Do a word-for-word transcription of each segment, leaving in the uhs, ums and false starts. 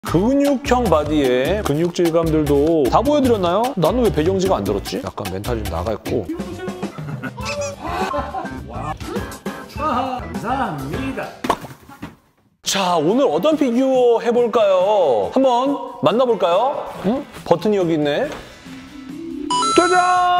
근육형 바디에 근육 질감들도 다 보여드렸나요? 나는 왜 배경지가 안 들었지? 약간 멘탈이 좀 나가있고. 감사합니다. 자, 오늘 어떤 피규어 해볼까요? 한번 만나볼까요? 응? 버튼이 여기 있네. 짜잔!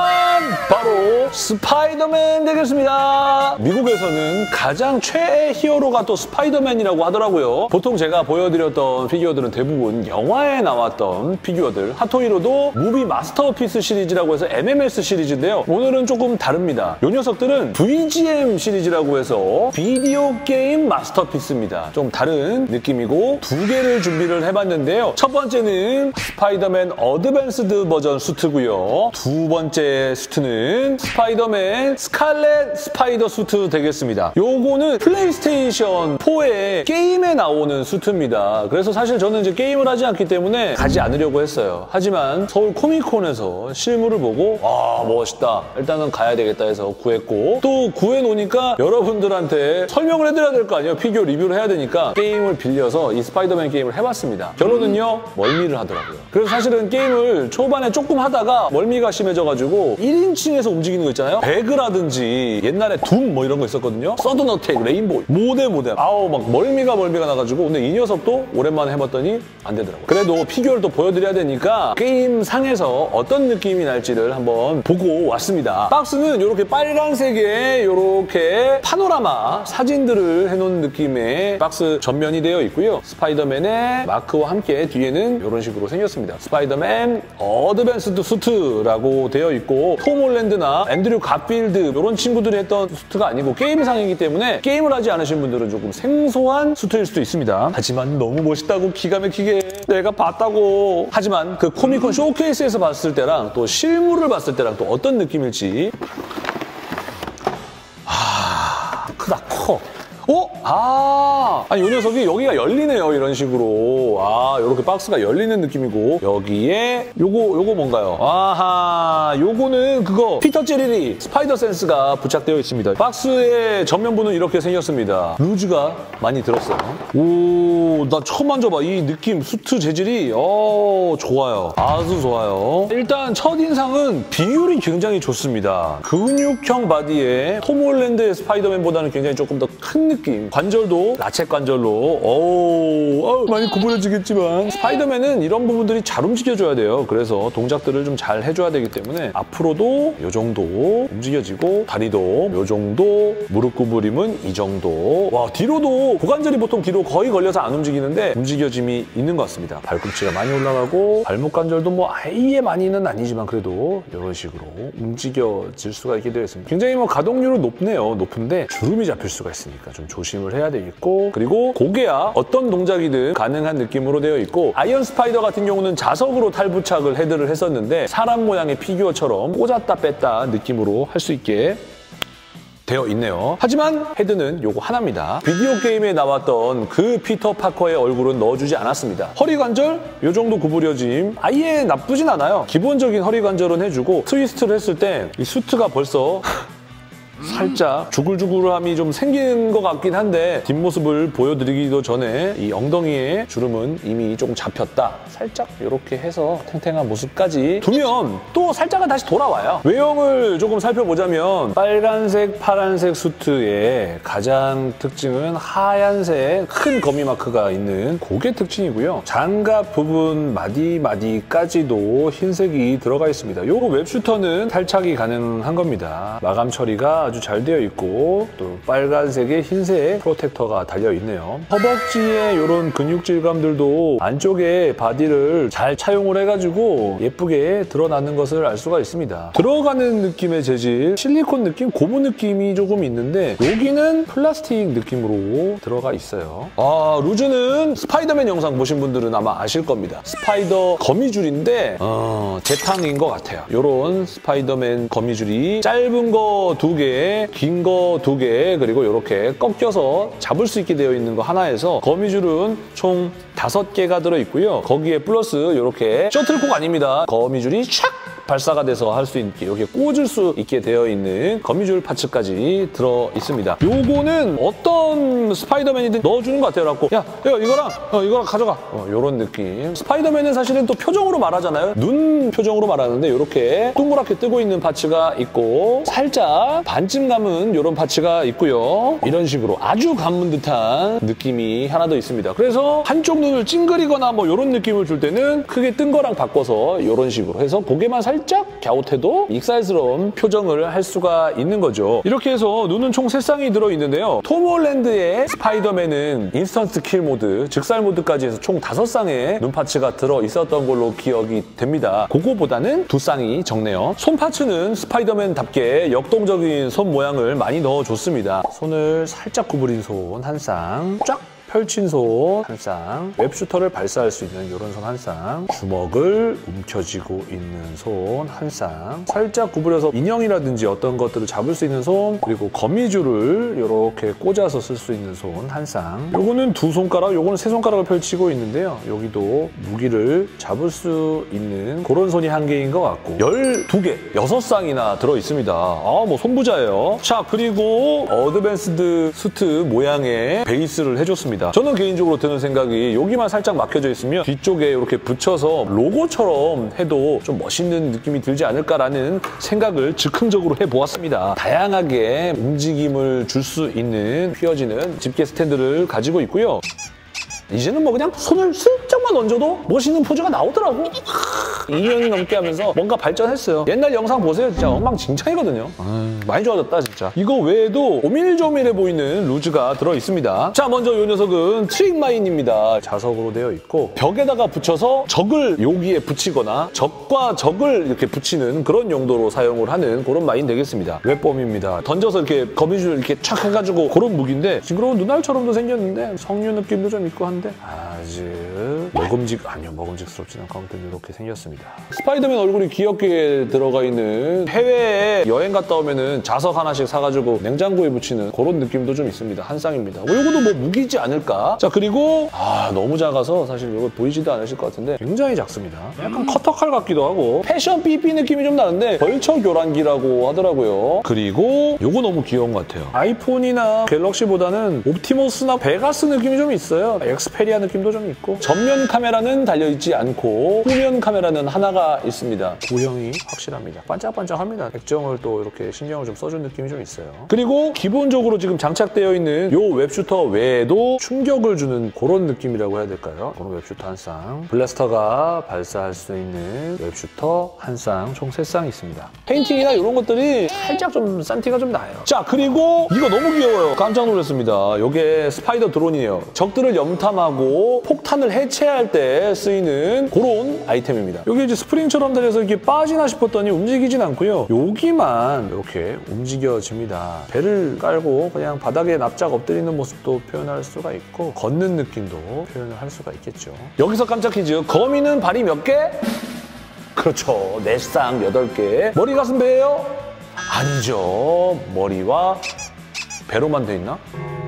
바로 스파이더맨 되겠습니다. 미국에서는 가장 최애 히어로가 또 스파이더맨이라고 하더라고요. 보통 제가 보여드렸던 피규어들은 대부분 영화에 나왔던 피규어들. 핫토이로도 무비 마스터피스 시리즈라고 해서 엠엠에스 시리즈인데요. 오늘은 조금 다릅니다. 이 녀석들은 브이지엠 시리즈라고 해서 비디오 게임 마스터피스입니다. 좀 다른 느낌이고 두 개를 준비를 해봤는데요. 첫 번째는 스파이더맨 어드밴스드 버전 수트고요. 두 번째 수트는 스파이더맨 스칼렛 스파이더 수트 되겠습니다. 요거는 플레이스테이션 포의 게임에 나오는 수트입니다. 그래서 사실 저는 이제 게임을 하지 않기 때문에 가지 않으려고 했어요. 하지만 서울 코미콘에서 실물을 보고 아 멋있다. 일단은 가야 되겠다 해서 구했고 또 구해놓으니까 여러분들한테 설명을 해드려야 될 거 아니에요. 피규어 리뷰를 해야 되니까 게임을 빌려서 이 스파이더맨 게임을 해봤습니다. 결론은요 멀미를 하더라고요. 그래서 사실은 게임을 초반에 조금 하다가 멀미가 심해져가지고 일 인칭에서 움직이는 거 있잖아요. 배그라든지 옛날에 둠 뭐 이런 거 있었거든요. 서든 어택, 레인보우, 모뎀 모뎀. 아우 막 멀미가 멀미가 나가지고 근데 이 녀석도 오랜만에 해봤더니 안 되더라고요. 그래도 피규어를 또 보여드려야 되니까 게임 상에서 어떤 느낌이 날지를 한번 보고 왔습니다. 박스는 이렇게 빨간색에 이렇게 파노라마 사진들을 해놓은 느낌의 박스 전면이 되어 있고요. 스파이더맨의 마크와 함께 뒤에는 이런 식으로 생겼습니다. 스파이더맨 어드밴스드 수트라고 되어 있고 톰 홀랜드나 앤드류 갓필드 이런 친구들이 했던 수트가 아니고 게임상이기 때문에 게임을 하지 않으신 분들은 조금 생소한 수트일 수도 있습니다. 하지만 너무 멋있다고 기가 막히게 내가 봤다고. 하지만 그 코미콘 쇼케이스에서 봤을 때랑 또 실물을 봤을 때랑 또 어떤 느낌일지. 아 크다 커. 어? 아, 아니, 이 녀석이 여기가 열리네요. 이런 식으로. 아, 이렇게 박스가 열리는 느낌이고. 여기에 요거, 요거 뭔가요? 아하, 요거는 그거 피터 제리리 스파이더 센스가 부착되어 있습니다. 박스의 전면부는 이렇게 생겼습니다. 루즈가 많이 들었어요. 오, 나 처음 만져봐. 이 느낌, 수트 재질이 어 좋아요. 아주 좋아요. 일단 첫인상은 비율이 굉장히 좋습니다. 근육형 바디에 톰 홀랜드의 스파이더맨보다는 굉장히 조금 더 큰 느낌. 관절도 라쳇 관절로 어우, 어우 많이 구부러지겠지만 스파이더맨은 이런 부분들이 잘 움직여줘야 돼요. 그래서 동작들을 좀 잘 해줘야 되기 때문에 앞으로도 이 정도 움직여지고 다리도 이 정도, 무릎 구부림은 이 정도. 와, 뒤로도 고관절이 보통 뒤로 거의 걸려서 안 움직이는데 움직여짐이 있는 것 같습니다. 발꿈치가 많이 올라가고 발목 관절도 뭐 아예 많이는 아니지만 그래도 이런 식으로 움직여질 수가 있게 되어 있습니다. 굉장히 뭐 가동률은 높네요. 높은데 주름이 잡힐 수가 있으니까 좀 조심을 해야 되겠고 그리고 고개야 어떤 동작이든 가능한 느낌으로 되어 있고 아이언 스파이더 같은 경우는 자석으로 탈부착을 헤드를 했었는데 사람 모양의 피규어처럼 꽂았다 뺐다 느낌으로 할 수 있게 되어 있네요. 하지만 헤드는 요거 하나입니다. 비디오 게임에 나왔던 그 피터 파커의 얼굴은 넣어주지 않았습니다. 허리 관절 요 정도 구부려짐 아예 나쁘진 않아요. 기본적인 허리 관절은 해주고 트위스트를 했을 때 이 수트가 벌써 살짝 주글주글함이 좀 생긴 것 같긴 한데 뒷모습을 보여드리기도 전에 이 엉덩이의 주름은 이미 조금 잡혔다. 살짝 이렇게 해서 탱탱한 모습까지 두면 또 살짝은 다시 돌아와요. 외형을 조금 살펴보자면 빨간색, 파란색 수트의 가장 특징은 하얀색 큰 거미 마크가 있는 그게 특징이고요. 장갑 부분 마디마디까지도 흰색이 들어가 있습니다. 요거 웹슈터는 탈착이 가능한 겁니다. 마감 처리가 아주 잘 되어 있고 또 빨간색에 흰색 프로텍터가 달려있네요. 허벅지에 이런 근육 질감들도 안쪽에 바디를 잘 차용을 해가지고 예쁘게 드러나는 것을 알 수가 있습니다. 들어가는 느낌의 재질, 실리콘 느낌, 고무 느낌이 조금 있는데 여기는 플라스틱 느낌으로 들어가 있어요. 아, 루즈는 스파이더맨 영상 보신 분들은 아마 아실 겁니다. 스파이더 거미줄인데 어, 재탕인 것 같아요. 이런 스파이더맨 거미줄이 짧은 거 두 개, 긴 거 두 개, 그리고 이렇게 꺾여서 잡을 수 있게 되어 있는 거 하나에서 거미줄은 총 다섯 개가 들어있고요. 거기에 플러스 이렇게 셔틀콕 아닙니다. 거미줄이 샥 발사가 돼서 할 수 있게 이렇게 꽂을 수 있게 되어 있는 거미줄 파츠까지 들어 있습니다. 요거는 어떤 스파이더맨이든 넣어주는 것 같아요. 그래갖고 야, 야 이거랑 어, 이거랑 가져가. 어, 요런 느낌. 스파이더맨은 사실은 또 표정으로 말하잖아요. 눈 표정으로 말하는데 이렇게 동그랗게 뜨고 있는 파츠가 있고 살짝 반쯤 감은 이런 파츠가 있고요. 이런 식으로 아주 감은 듯한 느낌이 하나 더 있습니다. 그래서 한쪽 눈을 찡그리거나 뭐 이런 느낌을 줄 때는 크게 뜬 거랑 바꿔서 이런 식으로 해서 고개만 살짝 갸웃해도 익살스러운 표정을 할 수가 있는 거죠. 이렇게 해서 눈은 총 세 쌍이 들어있는데요. 톰 홀랜드의 스파이더맨은 인스턴트 킬 모드, 즉살 모드까지 해서 총 다섯 쌍의 눈 파츠가 들어있었던 걸로 기억이 됩니다. 그거보다는 두 쌍이 적네요. 손 파츠는 스파이더맨답게 역동적인 손 모양을 많이 넣어줬습니다. 손을 살짝 구부린 손 한 쌍, 쫙 펼친 손 한 쌍, 웹슈터를 발사할 수 있는 이런 손 한 쌍, 주먹을 움켜쥐고 있는 손 한 쌍, 살짝 구부려서 인형이라든지 어떤 것들을 잡을 수 있는 손, 그리고 거미줄을 이렇게 꽂아서 쓸 수 있는 손 한 쌍. 요거는 두 손가락, 요거는 세 손가락을 펼치고 있는데요. 여기도 무기를 잡을 수 있는 그런 손이 한 개인 것 같고 열두 개, 여섯 쌍이나 들어있습니다. 아, 뭐 손부자예요. 자, 그리고 어드밴스드 수트 모양의 베이스를 해줬습니다. 저는 개인적으로 드는 생각이 여기만 살짝 막혀져 있으면 뒤쪽에 이렇게 붙여서 로고처럼 해도 좀 멋있는 느낌이 들지 않을까라는 생각을 즉흥적으로 해보았습니다. 다양하게 움직임을 줄 수 있는 휘어지는 집게 스탠드를 가지고 있고요. 이제는 뭐 그냥 손을 슬쩍만 얹어도 멋있는 포즈가 나오더라고. 이 년이 넘게 하면서 뭔가 발전했어요. 옛날 영상 보세요. 진짜 엉망진창이거든요. 아, 많이 좋아졌다 진짜. 이거 외에도 오밀조밀해 보이는 루즈가 들어있습니다. 자, 먼저 이 녀석은 트릭마인입니다. 자석으로 되어 있고 벽에다가 붙여서 적을 여기에 붙이거나 적과 적을 이렇게 붙이는 그런 용도로 사용을 하는 그런 마인 되겠습니다. 웹범입니다. 던져서 이렇게 거미줄 이렇게 촥 해가지고 그런 무기인데 징그러운 눈알처럼도 생겼는데 석류 느낌도 좀 있고 한데 아주 먹음직, 아니요 먹음직스럽지는 않고 아무튼 이렇게 생겼습니다. 스파이더맨 얼굴이 귀엽게 들어가 있는 해외에 여행 갔다 오면은 자석 하나씩 사가지고 냉장고에 붙이는 그런 느낌도 좀 있습니다. 한 쌍입니다. 뭐 이것도 뭐 무기지 않을까? 자, 그리고 아 너무 작아서 사실 이거 보이지도 않으실 것 같은데 굉장히 작습니다. 약간 커터칼 같기도 하고 패션 삐삐 느낌이 좀 나는데 벌처 교란기라고 하더라고요. 그리고 이거 너무 귀여운 것 같아요. 아이폰이나 갤럭시보다는 옵티머스나 베가스 느낌이 좀 있어요. 엑스페리아 느낌도 좀 있고 전면 카메라는 달려있지 않고 후면 카메라는 하나가 있습니다. 구형이 확실합니다. 반짝반짝합니다. 액정을 또 이렇게 신경을 좀 써준 느낌이 좀 있어요. 그리고 기본적으로 지금 장착되어 있는 이 웹슈터 외에도 충격을 주는 그런 느낌이라고 해야 될까요? 그런 웹슈터 한 쌍, 블래스터가 발사할 수 있는 웹슈터 한 쌍, 총 세 쌍 있습니다. 페인팅이나 이런 것들이 살짝 좀 싼티가 좀 나요. 자, 그리고 이거 너무 귀여워요. 깜짝 놀랐습니다. 이게 스파이더 드론이에요. 적들을 염탐하고 폭탄을 해체할 때 쓰이는 그런 아이템입니다. 여기 이제 스프링처럼 달려서 이렇게 빠지나 싶었더니 움직이진 않고요. 여기만 이렇게 움직여집니다. 배를 깔고 그냥 바닥에 납작 엎드리는 모습도 표현할 수가 있고 걷는 느낌도 표현을 할 수가 있겠죠. 여기서 깜짝 퀴즈. 거미는 발이 몇 개? 그렇죠. 네 쌍, 여덟 개. 머리, 가슴, 배예요? 아니죠. 머리와 배로만 돼 있나?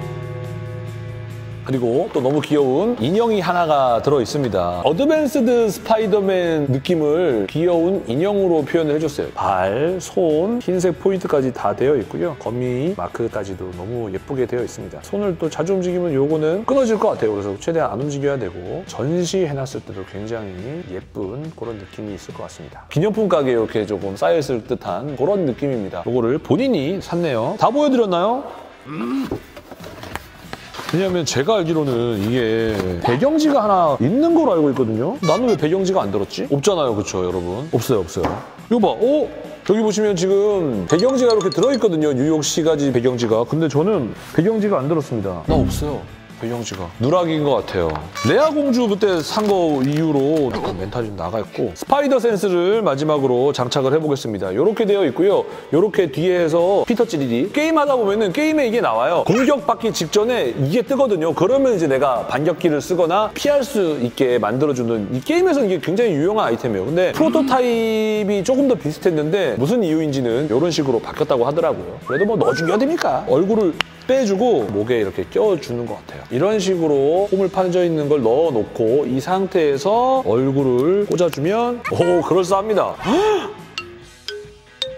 그리고 또 너무 귀여운 인형이 하나가 들어있습니다. 어드밴스드 스파이더맨 느낌을 귀여운 인형으로 표현을 해줬어요. 발, 손, 흰색 포인트까지 다 되어 있고요. 거미 마크까지도 너무 예쁘게 되어 있습니다. 손을 또 자주 움직이면 요거는 끊어질 것 같아요. 그래서 최대한 안 움직여야 되고 전시해놨을 때도 굉장히 예쁜 그런 느낌이 있을 것 같습니다. 기념품 가게에 이렇게 조금 쌓여있을 듯한 그런 느낌입니다. 요거를 본인이 샀네요. 다 보여드렸나요? 음. 왜냐면 제가 알기로는 이게 배경지가 하나 있는 걸로 알고 있거든요. 나는 왜 배경지가 안 들었지? 없잖아요, 그쵸 여러분? 없어요, 없어요. 이거 봐, 오! 여기 보시면 지금 배경지가 이렇게 들어있거든요. 뉴욕 시가지 배경지가. 근데 저는 배경지가 안 들었습니다. 나 없어요. 배경지가. 누락인 것 같아요. 레아 공주 그때 산 거 이후로 약간 멘탈이 좀 나가있고 스파이더 센스를 마지막으로 장착을 해보겠습니다. 이렇게 되어 있고요. 이렇게 뒤에서 피터 찌리리 게임하다 보면은 게임에 이게 나와요. 공격받기 직전에 이게 뜨거든요. 그러면 이제 내가 반격기를 쓰거나 피할 수 있게 만들어주는 이 게임에서는 이게 굉장히 유용한 아이템이에요. 근데 프로토타입이 조금 더 비슷했는데 무슨 이유인지는 이런 식으로 바뀌었다고 하더라고요. 그래도 뭐 넣어준 게 어딥니까? 얼굴을 빼주고 목에 이렇게 껴주는 것 같아요. 이런 식으로 홈을 파져 있는 걸 넣어놓고 이 상태에서 얼굴을 꽂아주면 오, 그럴싸합니다.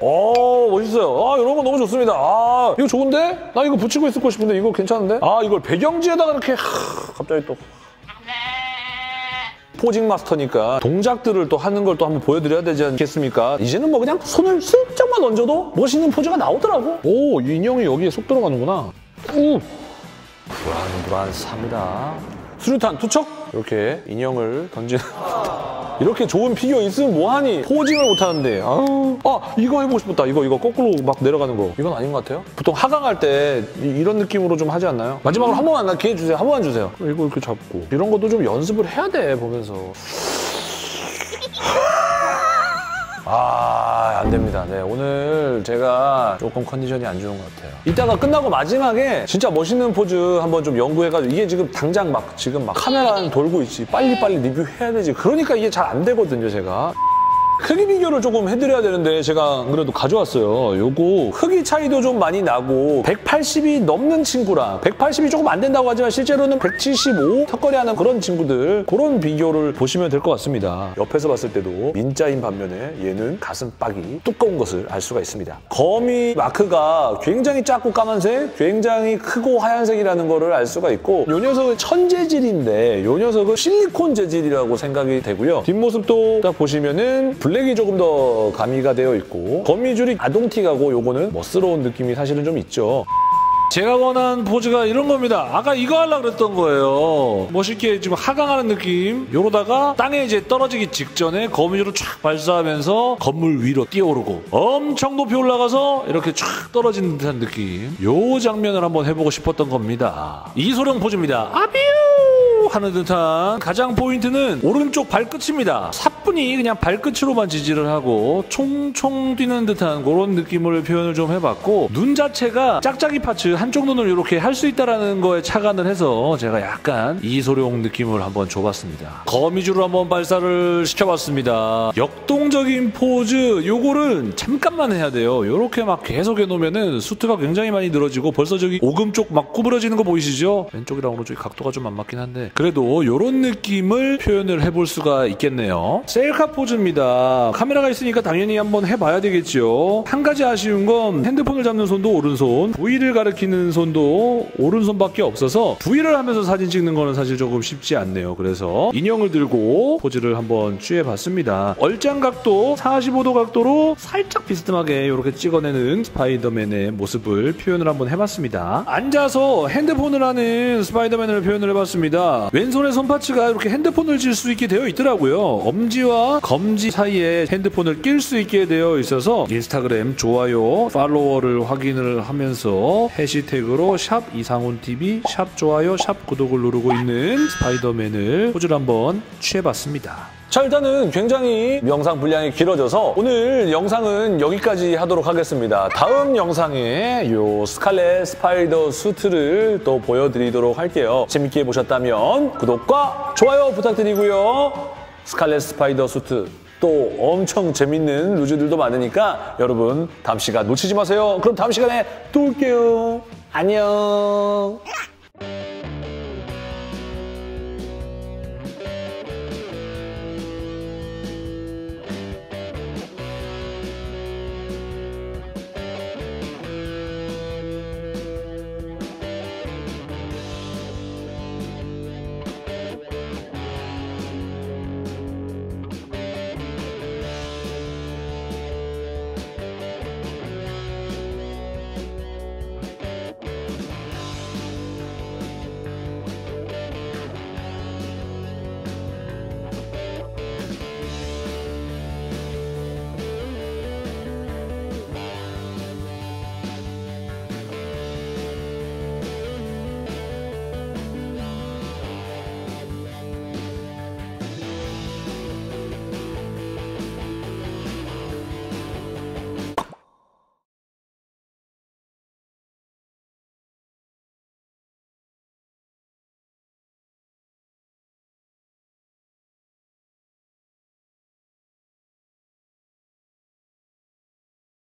오, 멋있어요. 아, 이런 거 너무 좋습니다. 아, 이거 좋은데? 나 이거 붙이고 있고 싶은데 이거 괜찮은데? 아, 이걸 배경지에다가 이렇게 하, 갑자기 또 포징 마스터니까 동작들을 또 하는 걸 또 한번 보여드려야 되지 않겠습니까? 이제는 뭐 그냥 손을 슬쩍만 얹어도 멋있는 포즈가 나오더라고. 오, 이 인형이 여기에 쏙 들어가는구나. 우! 불안불안합니다. 수류탄 투척! 이렇게 인형을 던지는 이렇게 좋은 피규어 있으면 뭐하니? 포징을 못하는데. 아우. 아, 이거 해보고 싶었다. 이거 이거 거꾸로 막 내려가는 거. 이건 아닌 것 같아요? 보통 하강할 때 이, 이런 느낌으로 좀 하지 않나요? 마지막으로 한 번만 나 기회 주세요. 한 번만 주세요. 이거 이렇게 잡고. 이런 것도 좀 연습을 해야 돼, 보면서. 아, 안 됩니다. 네, 오늘 제가 조금 컨디션이 안 좋은 것 같아요. 이따가 끝나고 마지막에 진짜 멋있는 포즈 한번 좀 연구해가지고 이게 지금 당장 막 지금 막 카메라 돌고 있지. 빨리빨리 리뷰해야 되지. 그러니까 이게 잘 안 되거든요, 제가. 크기 비교를 조금 해드려야 되는데 제가 안 그래도 가져왔어요. 요거 크기 차이도 좀 많이 나고 백팔십이 넘는 친구랑 백팔십이 조금 안 된다고 하지만 실제로는 백칠십오 턱걸이하는 그런 친구들 그런 비교를 보시면 될 것 같습니다. 옆에서 봤을 때도 민자인 반면에 얘는 가슴팍이 두꺼운 것을 알 수가 있습니다. 거미 마크가 굉장히 작고 까만색, 굉장히 크고 하얀색이라는 거를 알 수가 있고 요 녀석은 천재질인데 요 녀석은 실리콘 재질이라고 생각이 되고요. 뒷모습도 딱 보시면은 블랙이 조금 더 가미가 되어 있고 거미줄이 아동틱하고 요거는 멋스러운 느낌이 사실은 좀 있죠. 제가 원한 포즈가 이런 겁니다. 아까 이거 하려고 그랬던 거예요. 멋있게 지금 하강하는 느낌. 요러다가 땅에 이제 떨어지기 직전에 거미줄을 쫙 발사하면서 건물 위로 뛰어오르고 엄청 높이 올라가서 이렇게 쫙 떨어지는 듯한 느낌. 요 장면을 한번 해보고 싶었던 겁니다. 이소룡 포즈입니다. 아비유! 하는 듯한 가장 포인트는 오른쪽 발끝입니다. 사뿐히 그냥 발끝으로만 지지를 하고 총총 뛰는 듯한 그런 느낌을 표현을 좀 해봤고 눈 자체가 짝짝이 파츠 한쪽 눈을 이렇게 할 수 있다는 거에 착안을 해서 제가 약간 이소룡 느낌을 한번 줘봤습니다. 거미줄을 한번 발사를 시켜봤습니다. 역동적인 포즈 요거를 잠깐만 해야 돼요. 요렇게 막 계속 해놓으면은 수트가 굉장히 많이 늘어지고 벌써 저기 오금 쪽 막 구부러지는 거 보이시죠? 왼쪽이랑 오른쪽이 각도가 좀 안 맞긴 한데 그래도 이런 느낌을 표현을 해볼 수가 있겠네요. 셀카 포즈입니다. 카메라가 있으니까 당연히 한번 해봐야 되겠죠. 한 가지 아쉬운 건 핸드폰을 잡는 손도 오른손, V를 가리키는 손도 오른손밖에 없어서 V를 하면서 사진 찍는 거는 사실 조금 쉽지 않네요. 그래서 인형을 들고 포즈를 한번 취해봤습니다. 얼짱 각도 사십오 도 각도로 살짝 비스듬하게 이렇게 찍어내는 스파이더맨의 모습을 표현을 한번 해봤습니다. 앉아서 핸드폰을 하는 스파이더맨을 표현을 해봤습니다. 왼손의 손파츠가 이렇게 핸드폰을 쥘 수 있게 되어 있더라고요. 엄지와 검지 사이에 핸드폰을 낄 수 있게 되어 있어서 인스타그램 좋아요, 팔로워를 확인을 하면서 해시태그로 샵 이상훈티비, 샵 좋아요, 샵 구독을 누르고 있는 스파이더맨을 포즈를 한번 취해봤습니다. 자, 일단은 굉장히 영상 분량이 길어져서 오늘 영상은 여기까지 하도록 하겠습니다. 다음 영상에 요 스칼렛 스파이더 수트를 또 보여드리도록 할게요. 재밌게 보셨다면 구독과 좋아요 부탁드리고요. 스칼렛 스파이더 수트 또 엄청 재밌는 루즈들도 많으니까 여러분 다음 시간 놓치지 마세요. 그럼 다음 시간에 또 올게요. 안녕.